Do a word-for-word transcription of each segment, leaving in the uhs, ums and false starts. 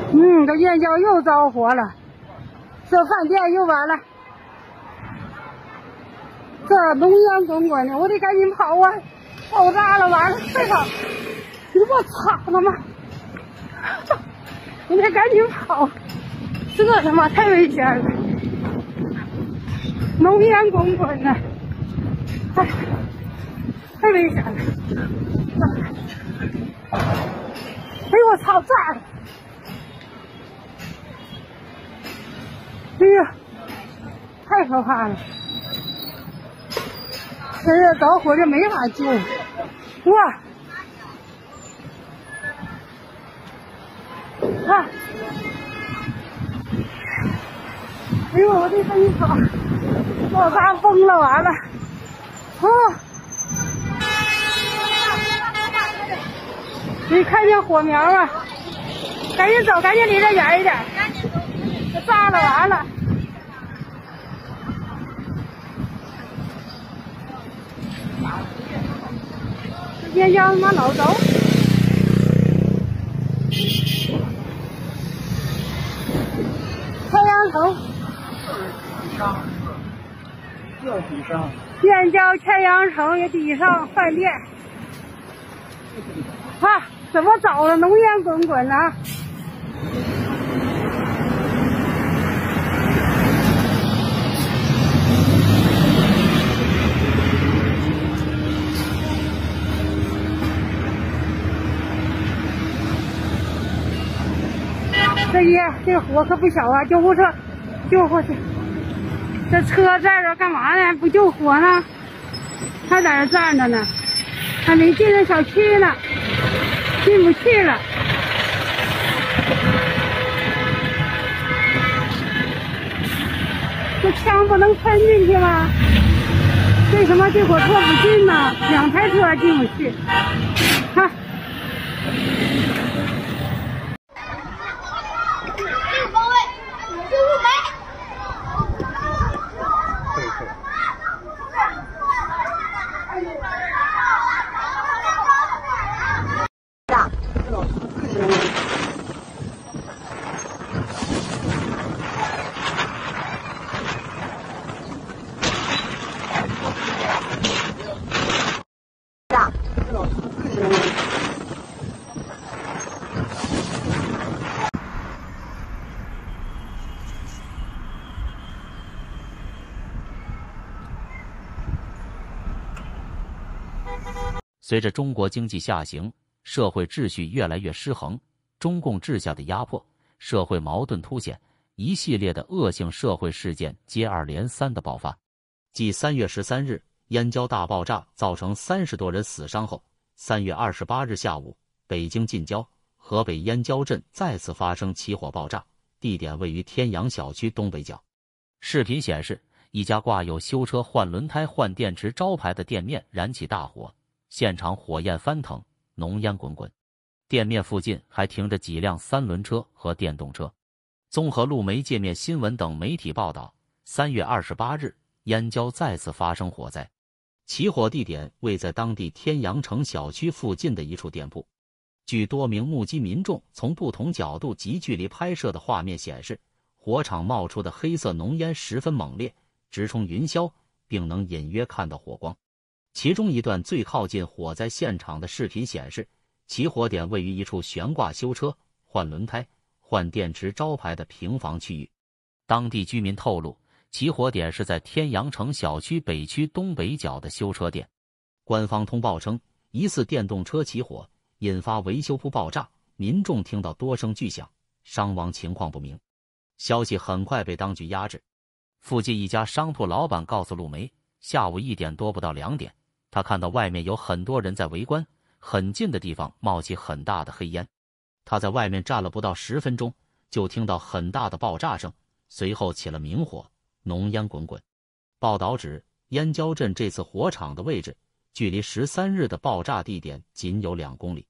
嗯，这燕郊又着火了，这饭店又完了，这浓烟滚滚的，我得赶紧跑啊！爆炸了，完了，快跑！你我操他妈！我得赶紧跑，这他妈太危险了，浓烟滚滚的，太太危险了！哎呦我操，炸了！哎呀，太可怕了！这是着火这没法救，哇！啊！哎呦，我的身跑，我发疯了，完了！啊！你看见火苗啊？赶紧走，赶紧离得远一点。这炸了，完了！这燕郊他妈老着。太阳城。 这底上。 燕郊太阳城也底上饭店。啊！怎么着了？浓烟滚滚呢、啊？这一这火可不小啊！救护车，救护车，这车在这干嘛呢？不救火呢？还在这站着呢，还没进这小区呢，进不去了。这枪不能喷进去吗？为什么救火车不进呢？两台车进不去，哈。 随着中国经济下行，社会秩序越来越失衡，中共治下的压迫，社会矛盾凸显，一系列的恶性社会事件接二连三的爆发。继三月十三日燕郊大爆炸造成三十多人死伤后，三月二十八日下午，北京近郊河北燕郊镇再次发生起火爆炸，地点位于天阳小区东北角。视频显示，一家挂有修车换轮胎换电池招牌的店面燃起大火，现场火焰翻腾，浓烟滚滚。店面附近还停着几辆三轮车和电动车。综合路媒、界面新闻等媒体报道，三月二十八日，燕郊再次发生火灾，起火地点位在当地天阳城小区附近的一处店铺。据多名目击民众从不同角度及距离拍摄的画面显示，火场冒出的黑色浓烟十分猛烈，直冲云霄，并能隐约看到火光。其中一段最靠近火灾现场的视频显示，起火点位于一处悬挂修车、换轮胎、换电池招牌的平房区域。当地居民透露，起火点是在天阳城小区北区东北角的修车店。官方通报称，疑似电动车起火，引发维修铺爆炸，民众听到多声巨响，伤亡情况不明。消息很快被当局压制。附近一家商铺老板告诉路媒，下午一点多不到两点，他看到外面有很多人在围观，很近的地方冒起很大的黑烟。他在外面站了不到十分钟，就听到很大的爆炸声，随后起了明火，浓烟滚滚。报道指，燕郊镇这次火场的位置距离十三日的爆炸地点仅有两公里。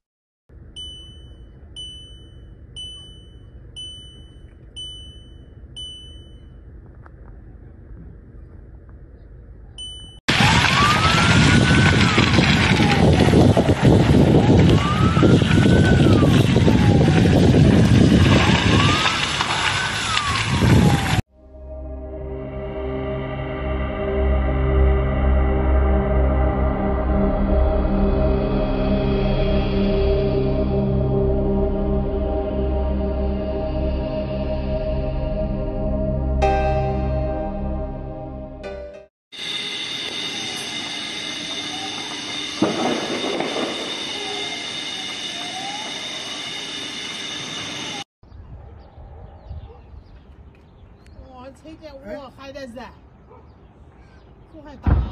车见我还得燃，火还大。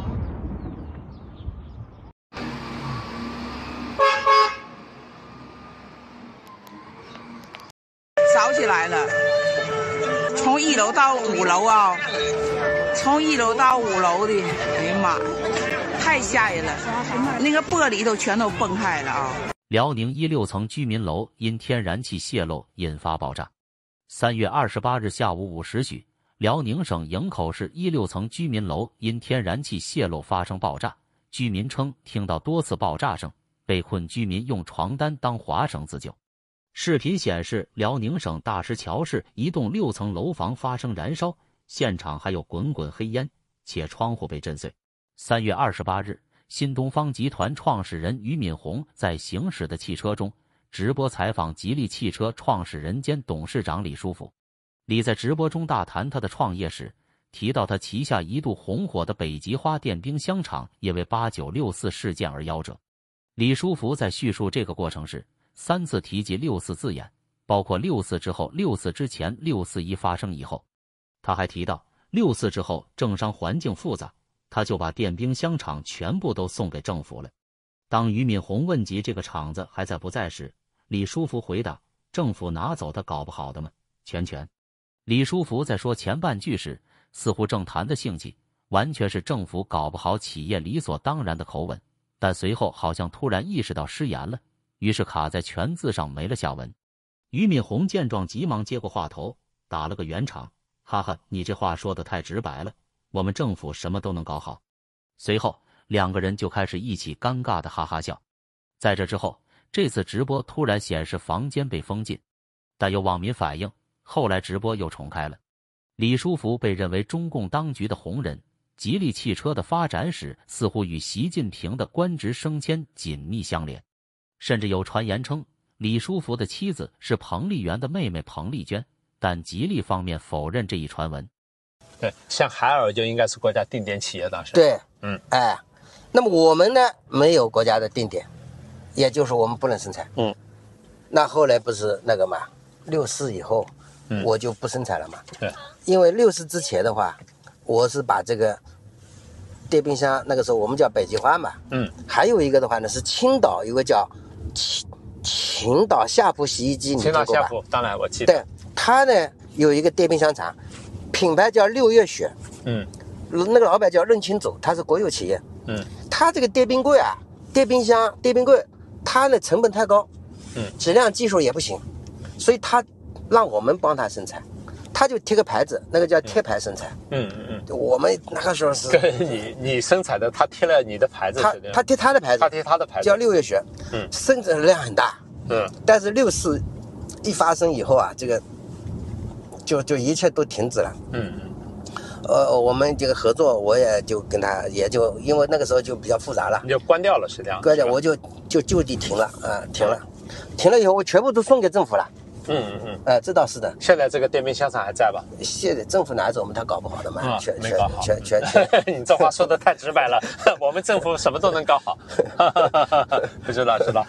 烧起来了，从一楼到五楼啊，从一楼到五楼的，哎呀妈，太吓人了，那个玻璃都全都崩开了啊！ 辽宁一六层居民楼因天然气泄漏引发爆炸。三月二十八日下午五时许，辽宁省营口市一六层居民楼因天然气泄漏发生爆炸。居民称听到多次爆炸声，被困居民用床单当滑绳自救。视频显示，辽宁省大石桥市一栋六层楼房发生燃烧，现场还有滚滚黑烟，且窗户被震碎。三月二十八日，新东方集团创始人俞敏洪在行驶的汽车中直播采访吉利汽车创始人兼董事长李书福。李在直播中大谈他的创业史，提到他旗下一度红火的北极花电冰箱厂也为八九六四事件而夭折。李书福在叙述这个过程时，三次提及六四字眼，包括六四之后、六四之前、六四一发生以后。他还提到，六四之后政商环境复杂，他就把电冰箱厂全部都送给政府了。当俞敏洪问及这个厂子还在不在时，李书福回答：政府拿走他搞不好的吗？全权。李书福在说前半句时，似乎正谈的兴起，完全是政府搞不好企业理所当然的口吻，但随后好像突然意识到失言了，于是卡在全字上没了下文。俞敏洪见状急忙接过话头，打了个圆场，哈哈，你这话说得太直白了，我们政府什么都能搞好。随后两个人就开始一起尴尬的哈哈笑。在这之后，这次直播突然显示房间被封禁，但有网民反映，后来直播又重开了。李书福被认为中共当局的红人，吉利汽车的发展史似乎与习近平的官职升迁紧密相连，甚至有传言称李书福的妻子是彭丽媛的妹妹彭丽娟，但吉利方面否认这一传闻。 对，像海尔就应该是国家定点企业，当时。 对， 嗯， 哎，那么我们呢没有国家的定点，也就是我们不能生产。 嗯， 那后来不是那个嘛，六四以后， 嗯， 我就不生产了嘛。 对， 因为六四之前的话，我是把这个电冰箱，那个时候我们叫北极花嘛。 嗯， 还有一个的话呢是青岛有个叫青青岛夏普洗衣机，你听过吧？ 青岛夏普，当然我记得。 对，它呢有一个电冰箱厂，品牌叫六月雪。 嗯， 那个老板叫任清祖，他是国有企业。 嗯， 他这个电冰柜啊，电冰箱、电冰柜，它的成本太高， 嗯， 质量技术也不行，所以他让我们帮他生产，他就贴个牌子，那个叫贴牌生产。 嗯嗯嗯， 我们那个时候是跟你你生产的，他贴了你的牌子， 他他贴他的牌子， 他贴他的牌子， 叫六月雪。 嗯， 生产量很大。 嗯， 但是六四一发生以后啊，这个就就一切都停止了。 嗯嗯。 呃，我们这个合作，我也就跟他，也就因为那个时候就比较复杂了， 你就关掉了，实际上。 关掉，我就就就地停了啊、呃，停了，停了以后，我全部都送给政府了。 嗯嗯嗯。 呃，这倒是的。 现在这个电冰箱厂还在吧？ 现在政府拿走我们，他搞不好的嘛， 嗯、 全没搞好。 全全全。 你这话说的太直白了，我们政府什么都能搞好。知道知道。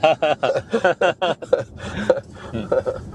嗯。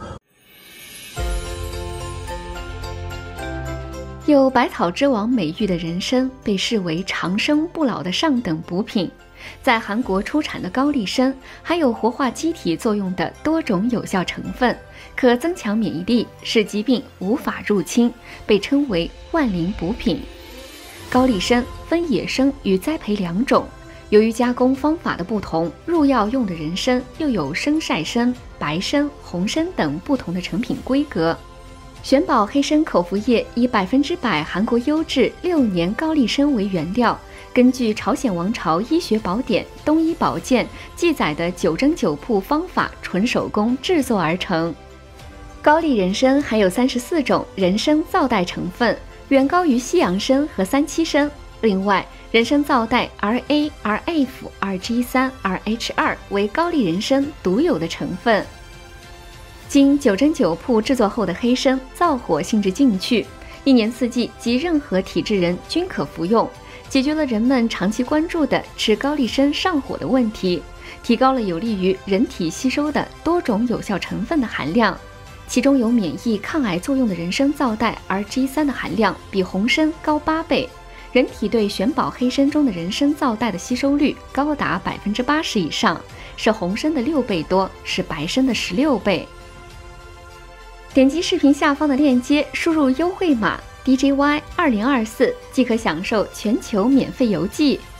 有百草之王美誉的人参被视为长生不老的上等补品，在韩国出产的高丽参含有活化机体作用的多种有效成分，可增强免疫力，使疾病无法入侵，被称为万灵补品。高丽参分野生与栽培两种，由于加工方法的不同，入药用的人参又有生晒参、白参、红参等不同的成品规格。玄宝黑参口服液以百分之百韩国优质六年高丽参为原料，根据朝鲜王朝医学宝典《东医宝鉴》记载的九蒸九铺方法纯手工制作而成。高丽人参含有三十四种人参皂苷成分，远高于西洋参和三七参。另外，人参皂苷 R A、R F、R G 三、R H 二 为高丽人参独有的成分。经九蒸九铺制作后的黑参燥火性质进去，一年四季及任何体质人均可服用，解决了人们长期关注的吃高丽参上火的问题，提高了有利于人体吸收的多种有效成分的含量。 其中有免疫抗癌作用的人参皂苷 R G 三 的含量比红参高八倍，人体对玄宝黑参中的人参皂苷的吸收率高达百分之八十以上，是红参的六倍多，是白参的十六倍。点击视频下方的链接，输入优惠码 D J Y 二零二四即可享受全球免费邮寄。